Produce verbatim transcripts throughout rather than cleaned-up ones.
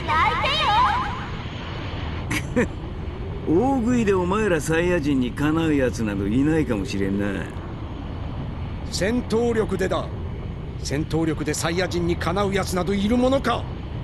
泣いてよ。大食いでお前らサイヤ人にかなうやつなどいないかもしれんな。 戦闘力でだ。戦闘力でサイヤ人にかなうやつなどいるものか。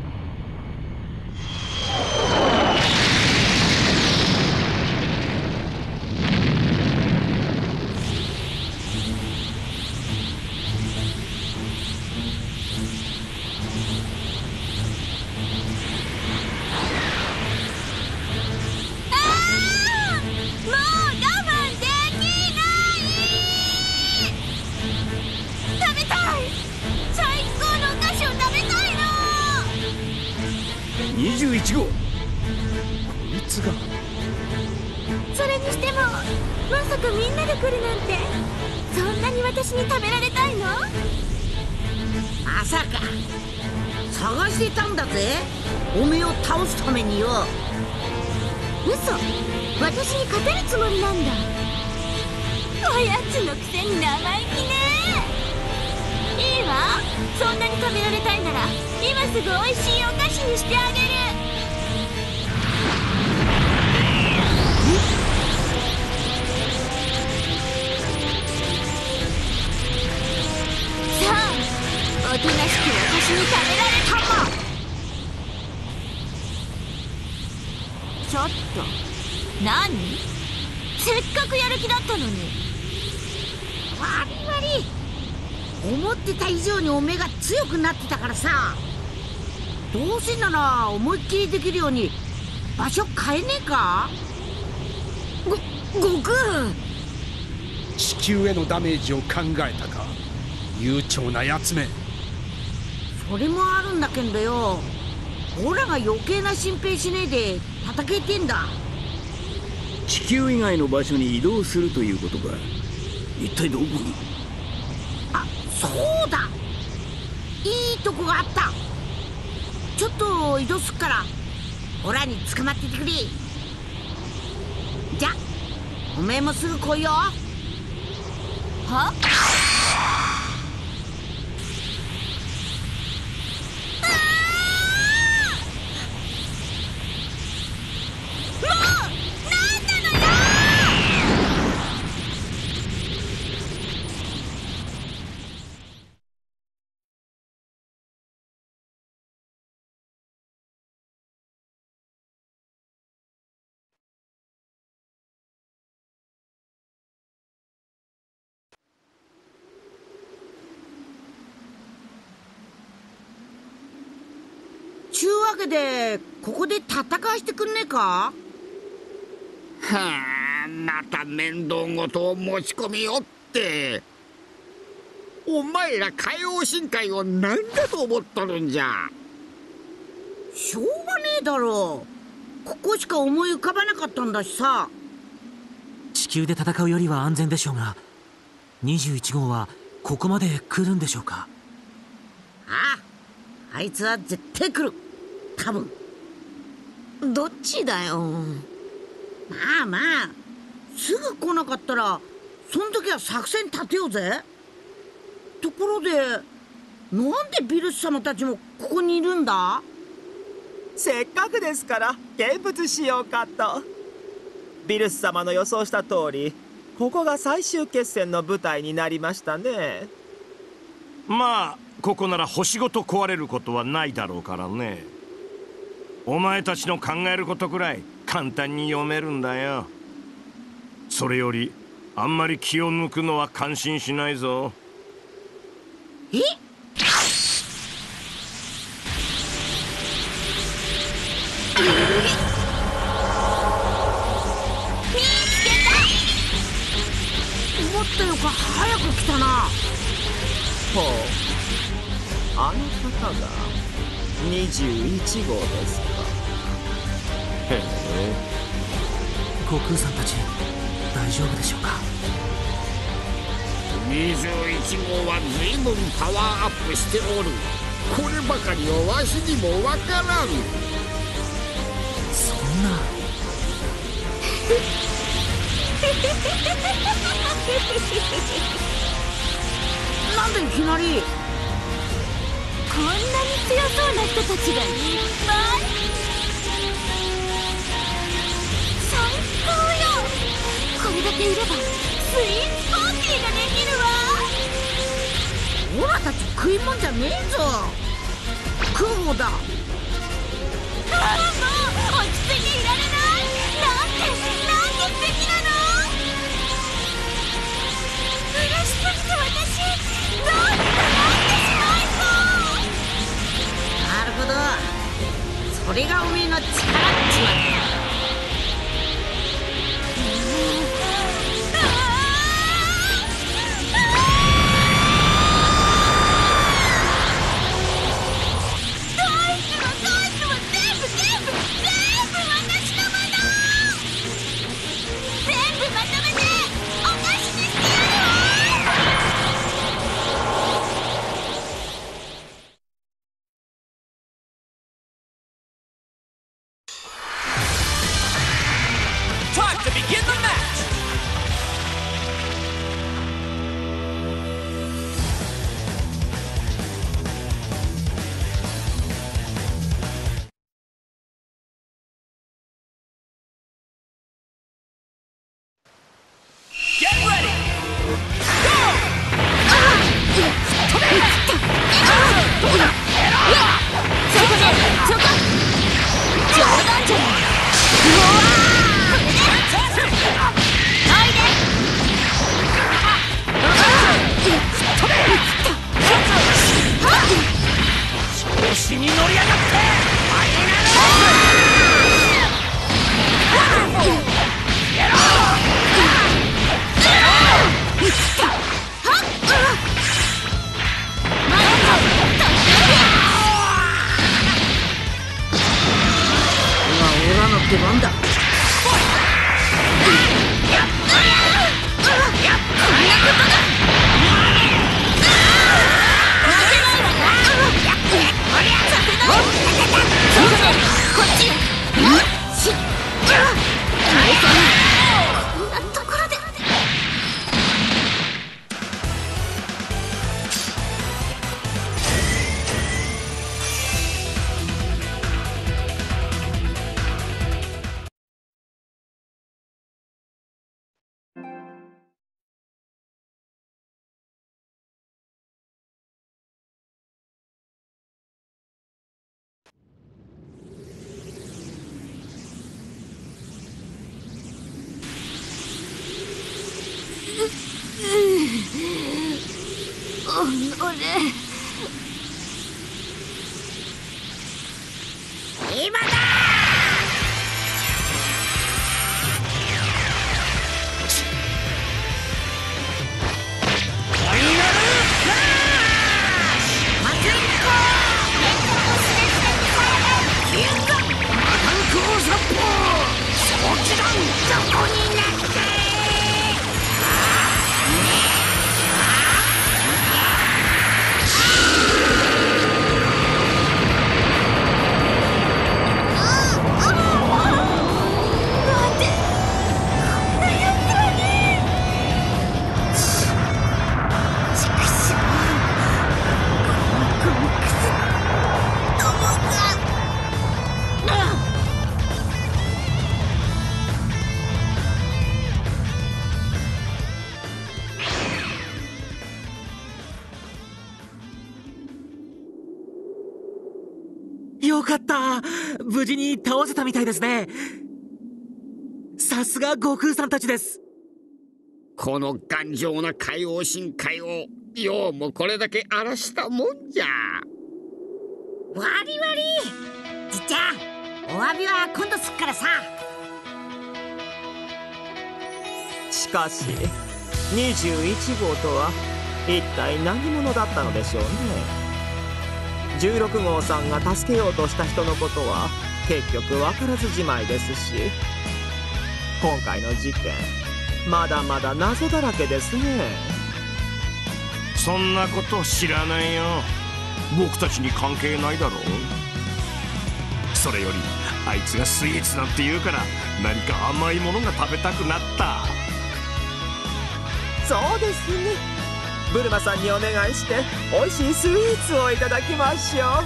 にじゅういち号。こいつが。 それにしてもまさかみんなで来るなんて。そんなに私に食べられたいの？ まさか探してたんだぜ、おめえを倒すためによ。 嘘、私に勝てるつもりなんだ。おやつのくせに生意気ね。いいわ、そんなに食べられたいなら今すぐおいしいお菓子にしてあげる。さあ、おとなしく私に食べられたま。ちょっと何？せっかくやる気だったのに。 わりわり、思ってた以上におめえが強くなってたからさ。どうせなら思いっきりできるように場所変えねえか。ご悟空、 地球へのダメージを考えたか、悠長なやつめ。 それもあるんだけどよ、オラが余計な心配しねえで戦えてんだ。 地球以外の場所に移動するということか。一体どこに？ あ、そうだ、いいとこがあった。ちょっと移動すっからオラに捕まっててくれ。じゃおめえもすぐ来いよ。 は？ ちゅうわけでここで戦わしてくんねえか。 はあ、また面倒事を持ち込みよって。お前ら海王深海を何だと思っとるんじゃ。 しょうがねえだろう、ここしか思い浮かばなかったんだしさ。 地球で戦うよりは安全でしょうが、にじゅういち号はここまで来るんでしょうか。 ああ、あいつは絶対来る、多分。 どっちだよ。 まあまあ、すぐ来なかったらその時は作戦立てようぜ。ところでなんでビルス様たちもここにいるんだ。 せっかくですから見物しようかと。ビルス様の予想した通り、ここが最終決戦の舞台になりましたね。 まあここなら星ごと壊れることはないだろうからね。お前たちの考えることくらい簡単に読めるんだよ。それよりあんまり気を抜くのは感心しないぞ。 え？思ったよか早く来たな。 ほう、あの方がにじゅういち号ですか。 へえ、 悟空さんたち大丈夫でしょうか。 にじゅういち号は随分パワーアップしておる。こればかりはわしにもわからん。 そんな。 なんでいきなり。 こんなに強そうな人たちがいっぱい。最高よ。これだけいればスイーツパーティーができるわ。 オラたち食いもんじゃねえぞ。食う方だ。 ああ、もう落ち着いていられない。なんてなんて素敵なの。嬉しすぎて私どうにかなってしまいそう。 なるほど、それがおめえの力っちまドイツもドイツも全部全部全部私のもの。全部まとめてお菓子にしてやるわ。 Time to begin the match! Get ready! Go! そこでそこ冗談じゃない。うわー、これでおいで。 調子に乗り上がって今オラの出番だ。 こっちよしっ。こんなところで。おのれ。 今だ。 よかった。無事に倒せたみたいですね。さすが悟空さんたちです。 この頑丈な海王深海をようもこれだけ荒らしたもんじゃ。 わりわりじっちゃん、お詫びは今度すっからさ。 しかしにじゅういち号とは一体何者だったのでしょうね。じゅうろく号さんが助けようとした人のことは結局分からずじまいですし、今回の事件まだまだ謎だらけですね。 そんなこと知らないよ。僕たちに関係ないだろう。それよりあいつがスイーツなんて言うから何か甘いものが食べたくなった。 そうですね。 ブルマさんにお願いして美味しいスイーツをいただきましょ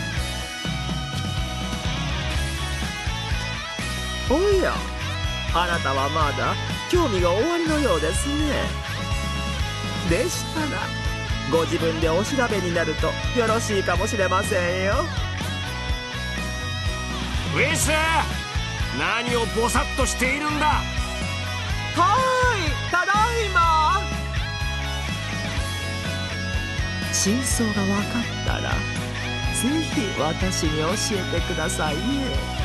う。おや、あなたはまだ興味がおありのようですね。でしたらご自分でお調べになるとよろしいかもしれませんよ。 ウィス、何をボサッとしているんだ。 はーい、ただいま。真相が分かったらぜひ私に教えてくださいね。